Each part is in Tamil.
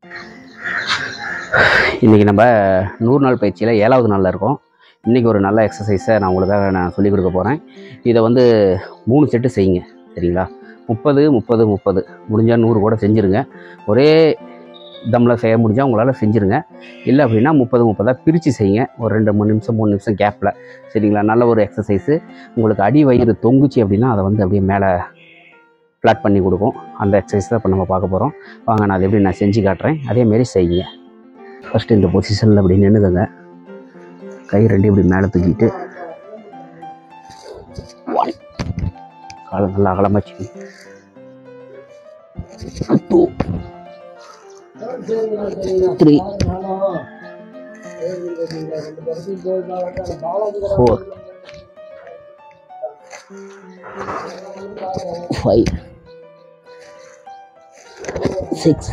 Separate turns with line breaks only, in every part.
இன்றைக்கி நம்ம 100 நாள் பயிற்சியில் 7வது நாளில் இருக்கோம். இன்றைக்கி ஒரு நல்ல எக்ஸசைஸை நான் உங்களுக்காக சொல்லிக் கொடுக்க போகிறேன். இதை வந்து 3 செட்டு செய்யுங்க, சரிங்களா? 30 30 30 முடிஞ்சால் 100 கூட செஞ்சுருங்க. ஒரே தம்மில் செய்ய முடிஞ்சால் உங்களால் செஞ்சுருங்க. இல்லை அப்படின்னா 30 30 பிரித்து செய்யுங்க. ஒரு 2 நிமிஷம் 3 நிமிஷம் கேப்பில், சரிங்களா? நல்ல ஒரு எக்ஸசைஸு. உங்களுக்கு அடி வயிறு தொங்குச்சு அப்படின்னா அதை வந்து அப்படியே மேலே ஃப்ளாட் பண்ணி கொடுக்கும். அந்த எக்ஸசைஸ் தான் இப்போ நம்ம பார்க்க போகிறோம். வாங்க, நான் அதை எப்படி நான் செஞ்சு காட்டுறேன். அதேமாரி செய்யுங்க. ஃபஸ்ட்டு இந்த பொசிஷனில் அப்படி நின்றுதுங்க. கை 2 இப்படி மேலே தூக்கிட்டு காலை நல்லா அகலமாச்சு. 2 3 4 5 6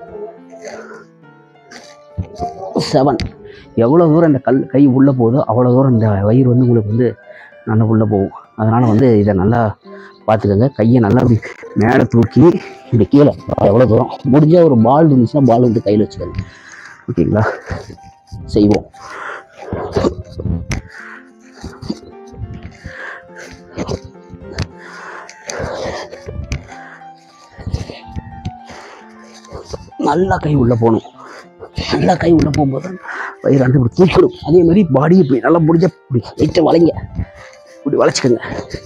7. எவ்வளோ தூரம் இந்த கை உள்ளே போகுதோ அவ்வளோ தூரம் இந்த வயிறு வந்து உங்களுக்கு வந்து நல்லா உள்ளே போகும். அதனால் வந்து இதை நல்லா பார்த்துக்கோங்க. கையை நல்லா அப்படி மேலே தூக்கி இப்படி கீழே எவ்வளோ தூரம் முடிஞ்சால் ஒரு பால் இருந்துச்சுன்னா பால் வந்து கையில் வச்சுக்கோங்க, ஓகேங்களா? செய்வோம். நல்லா கை உள்ளே போகணும். நல்லா கை உள்ளே போகும்போது வயிறு ரெண்டு இப்படி தூக்கிடும். அதே மாதிரி பாடி இப்படி நல்லா முடிஞ்ச இப்படி லைட்டை வளைங்க, இப்படி வளைச்சிக்கோங்க.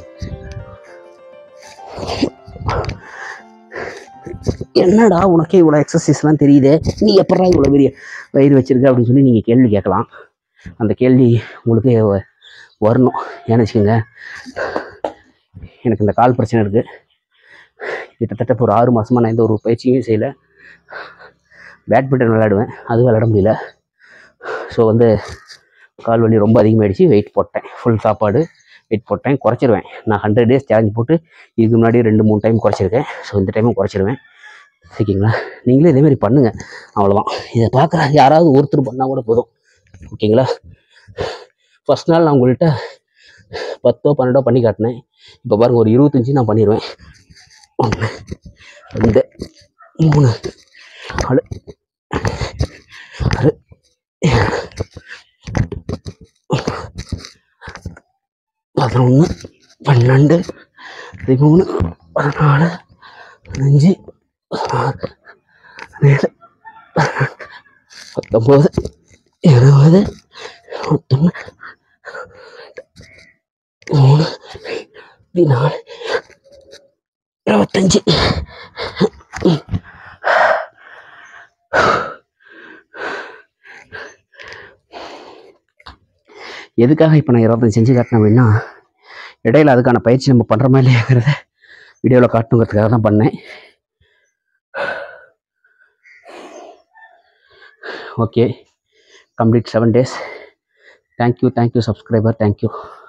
என்னடா உனக்கே இவ்வளோ எக்ஸசைஸ்லாம் தெரியுது, நீ எப்படா இவ்வளோ பெரிய வயிறு வச்சிருக்க அப்படின்னு சொல்லி நீங்கள் கேள்வி கேட்கலாம். அந்த கேள்வி உங்களுக்கு வரணும். ஏன்னு வச்சுக்கோங்க, எனக்கு இந்த கால் பிரச்சனை இருக்குது. கிட்டத்தட்ட ஒரு 6 மாதமாக நான் எந்த ஒரு பயிற்சியும் செய்யலை. பேட்மிண்டன் விளையாடுவேன், அது விளையாட முடியல. ஸோ வந்து கால் வலி ரொம்ப அதிகமாகிடுச்சு. வெயிட் போட்டேன், ஃபுல் சாப்பாடு வெயிட் போட்டேன். குறைச்சிருவேன். நான் 100 days சேலஞ்ச் போட்டு இதுக்கு முன்னாடி 2-3 டைம் குறைச்சிருக்கேன். ஸோ இந்த டைமும் குறைச்சிருவேன், ஓகேங்களா? நீங்களே இதேமாரி பண்ணுங்கள், அவ்வளோதான். இதை பார்க்குற யாராவது ஒருத்தர் பண்ணால் கூட போதும், ஓகேங்களா? ஃபஸ்ட் நாள் நான் உங்கள்கிட்ட 10 12 பண்ணி காட்டினேன். இப்போ பாருங்கள், ஒரு 25 நான் பண்ணிடுவேன். 1 2 3 4 6 11 12 13 14 15 16 17 19 20 21 3 14 25. எதுக்காக இப்போ நான் 25 செஞ்சு காட்டினேன் அப்படின்னா, இடையில அதுக்கான பயிற்சி நம்ம பண்ணுற மாதிரி இல்லையாங்கிறத வீடியோவில் காட்டணுங்கிறதுக்காக தான் பண்ணேன். Okay, complete 7 days. Thank you subscriber, thank you.